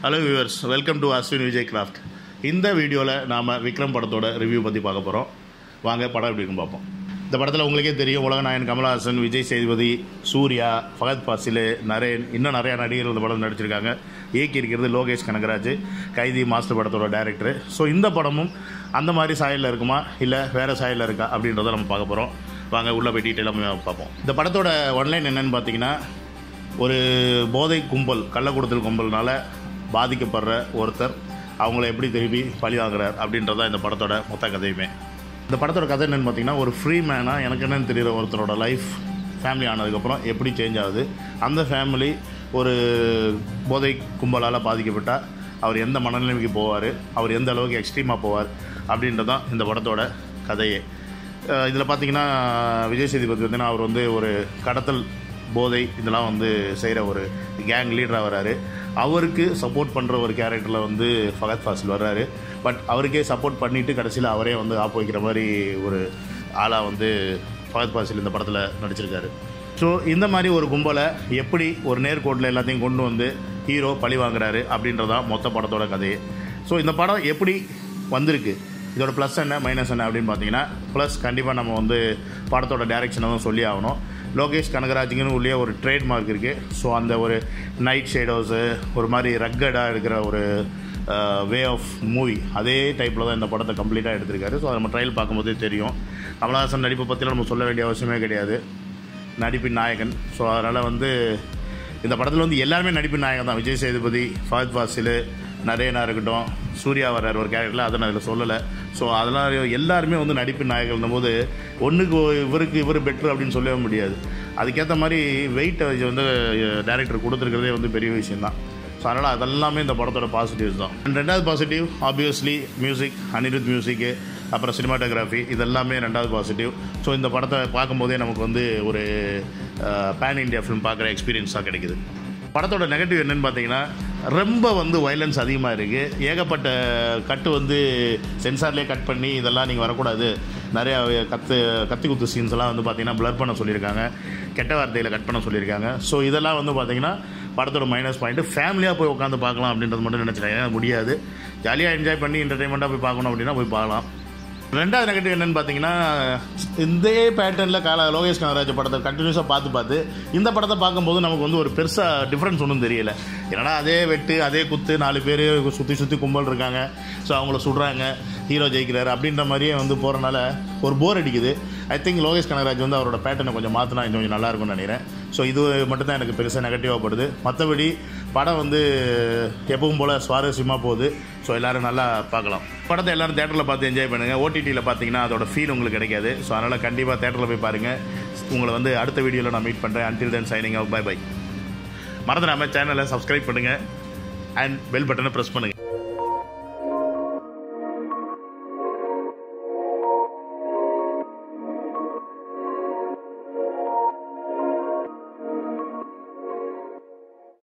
Hello viewers, welcome to Ashwin Vijay Craft. இந்த வீடியோவில் நாம் விக்ரம் படத்தோட ரிவ்யூ பற்றி பார்க்க போகிறோம். வாங்க படம் எப்படி இருக்குன்னு பார்ப்போம். இந்த படத்தில் உங்களுக்கே தெரியும், உலக நாயகன் கமல், ஹாசன், விஜய் சேதுபதி, சூர்யா, ஃபகத் ஃபாசில், நரேன், இன்னும் நிறையா நடிகர்கள் இந்த படம் நடிச்சிருக்காங்க. இயக்கி இருக்கிறது லோகேஷ் கனகராஜ், கைதி மாஸ்டர் படத்தோட டைரக்டர். ஸோ இந்த படமும் அந்த மாதிரி சாயலில் இருக்குமா இல்லை வேறு சாயலில் இருக்கா அப்படின்றத நம்ம பார்க்க போகிறோம். வாங்க உள்ளே போய் டீட்டெயிலாக பார்ப்போம். இந்த படத்தோட ஒன்லைன் என்னென்னு பார்த்தீங்கன்னா, ஒரு போதை கும்பல், கள்ளக்குடத்தல் கும்பல்னால பாதிக்கப்படுற ஒருத்தர் அவங்கள எப்படி திருப்பி பழி வாங்குறார் அப்படின்றதான் இந்த படத்தோட மொத்த கதையுமே. இந்த படத்தோட கதை என்னென்னு பார்த்தீங்கன்னா, ஒரு ஃப்ரீ மேனாக எனக்கு என்னென்னு தெரிகிற ஒருத்தரோட லைஃப் ஃபேமிலி ஆனதுக்கப்புறம் எப்படி சேஞ்ச் ஆகுது, அந்த ஃபேமிலி ஒரு போதை கும்பலால் பாதிக்கப்பட்டால் அவர் எந்த மனநிலைமைக்கு போவார், அவர் எந்த அளவுக்கு எக்ஸ்ட்ரீமாக போவார் அப்படின்றதான் இந்த படத்தோட கதையே. இதில் பார்த்திங்கன்னா விஜய் சேதுபதி பார்த்திங்கன்னா அவர் வந்து ஒரு கடத்தல், போதை இதெல்லாம் வந்து செய்கிற ஒரு கேங் லீடராக வர்றாரு. அவருக்கு சப்போர்ட் பண்ணுற ஒரு கேரக்டரில் வந்து ஃபகத் ஃபாசில் வர்றாரு. பட் அவருக்கே சப்போர்ட் பண்ணிவிட்டு கடைசியில் அவரே வந்து ஆப்பு வைக்கிற மாதிரி ஒரு ஆளாக வந்து ஃபகத் ஃபாசில் இந்த படத்தில் நடிச்சிருக்காரு. ஸோ இந்த மாதிரி ஒரு கும்பலை எப்படி ஒரு நேர்கோட்டில் எல்லாத்தையும் கொண்டு வந்து ஹீரோ பழி வாங்குறாரு அப்படின்றதான் மொத்த படத்தோட கதையே. ஸோ இந்த படம் எப்படி வந்திருக்கு, இதோட ப்ளஸ் என்ன மைனஸ் என்ன அப்படின்னு பார்த்தீங்கன்னா, ப்ளஸ் கண்டிப்பாக நம்ம வந்து படத்தோட டைரக்ஷனை தான் சொல்லி ஆகணும். லோகேஷ் கனகராஜுக்குன்னு உள்ளே ஒரு ட்ரேட்மார்க் இருக்குது. ஸோ அந்த ஒரு நைட் ஷேடோஸு, ஒரு மாதிரி ரக்கடாக இருக்கிற ஒரு வே ஆஃப் மூவி, அதே டைப்பில் தான் இந்த படத்தை கம்ப்ளீட்டாக எடுத்திருக்காரு. ஸோ அதை நம்ம ட்ரையல் பார்க்கும்போதே தெரியும். கமல்ஹாசன் நடிப்பை பற்றிலாம் நம்ம சொல்ல வேண்டிய அவசியமே கிடையாது, நடிப்பின் நாயகன். ஸோ அதனால் வந்து இந்த படத்தில் வந்து எல்லாருமே நடிப்பின் நாயகன் தான். விஜய் சேதுபதி, ஃபகத் ஃபாசில், நரேனாக இருக்கட்டும், சூர்யா வர்றார் ஒரு கேரக்டரில், அதை நான் அதில் சொல்லலை. ஸோ அதெல்லாம் எல்லாருமே வந்து நடிப்பின் நாயகன் போது ஒன்றுக்கு இவர் பெட்ரு அப்படின்னு சொல்லவே முடியாது. அதுக்கேற்ற மாதிரி வெயிட்டை வந்து டைரக்டர் கொடுத்துருக்கிறதே வந்து பெரிய விஷயந்தான். ஸோ அதனால் அதெல்லாமே இந்த படத்தோட பாசிட்டிவ்ஸ் தான். அண்ட் ரெண்டாவது பாசிட்டிவ் ஆப்வியஸ்லி மியூசிக், அனிருத் மியூசிக்கு, அப்புறம் சினிமாட்டோகிராஃபி, இதெல்லாமே ரெண்டாவது பாசிட்டிவ். ஸோ இந்த படத்தை பார்க்கும்போதே நமக்கு வந்து ஒரு பேன் இண்டியா ஃபிலிம் பார்க்குற எக்ஸ்பீரியன்ஸாக கிடைக்குது. படத்தோட நெகட்டிவ் என்னென்னு பார்த்தீங்கன்னா, ரொம்ப வந்து வயலன்ஸ் அதிகமாக இருக்குது. ஏகப்பட்ட கட்டு வந்து சென்சார்லேயே கட் பண்ணி இதெல்லாம் நீங்கள் வரக்கூடாது, நிறையா கத்தி குத்து சீன்ஸ்லாம் வந்து பார்த்திங்கன்னா ப்ளர் பண்ண சொல்லியிருக்காங்க, கெட்ட வார்த்தையில் கட் பண்ண சொல்லியிருக்காங்க. ஸோ இதெல்லாம் வந்து பார்த்திங்கன்னா படத்தோட மைனஸ் பாயிண்ட்டு. ஃபேமிலியாக போய் உட்காந்து பார்க்கலாம் அப்படின்றது மட்டும் நினச்சிட்டேன். ஏன்னா முடியாது, ஜாலியாக என்ஜாய் பண்ணி என்டர்டெயின்மெண்ட்டாக போய் பார்க்கணும் அப்படின்னா போய் பார்க்கலாம். ரெண்டாவது நெகட்டிவ் என்னென்னு பார்த்தீங்கன்னா, இந்த பேட்டர்னில் லோகேஷ் கனகராஜ் படத்தை கண்டினியூஸாக பார்த்து இந்த படத்தை பார்க்கும்போது நமக்கு வந்து ஒரு பெருசாக டிஃப்ரென்ஸ் ஒன்றும் தெரியல. ஏன்னா அதே வெட்டு, அதே குத்து, 4 பேர் சுற்றி கும்பல் இருக்காங்க, ஸோ அவங்கள சுடுறாங்க, ஹீரோ ஜெயிக்கிறாரு அப்படின்ற மாதிரியே வந்து போகிறனால ஒரு போர் அடிக்குது. ஐ திங்க் லோகேஷ் கனகராஜ் வந்து அவரோட பேட்டர்னை கொஞ்சம் மாற்றினா இன்னும் கொஞ்சம் நல்லாயிருக்கும்னு நினைக்கிறேன். ஸோ இது மட்டும் தான் எனக்கு பெருசாக நெகட்டிவாக படுது. மற்றபடி படம் வந்து எப்பவும் போல் சுவாரஸ்யமாக போகுது. ஸோ எல்லோரும் நல்லா பார்க்கலாம். படத்தை எல்லோரும் தேட்டரில் பார்த்து என்ஜாய் பண்ணுங்கள். ஓடிடியில் பார்த்தீங்கன்னா அதோட ஃபீல் உங்களுக்கு கிடைக்காது. ஸோ அதனால் கண்டிப்பாக தேட்டரில் போய் பாருங்கள். உங்களை வந்து அடுத்த வீடியோவில் நான் மீட் பண்ணுறேன். Until then signing off, bye bye. மறந்துடாமல் சேனலை சப்ஸ்கிரைப் பண்ணுங்கள் அண்ட் பெல் பட்டனை ப்ரெஸ் பண்ணுங்கள்.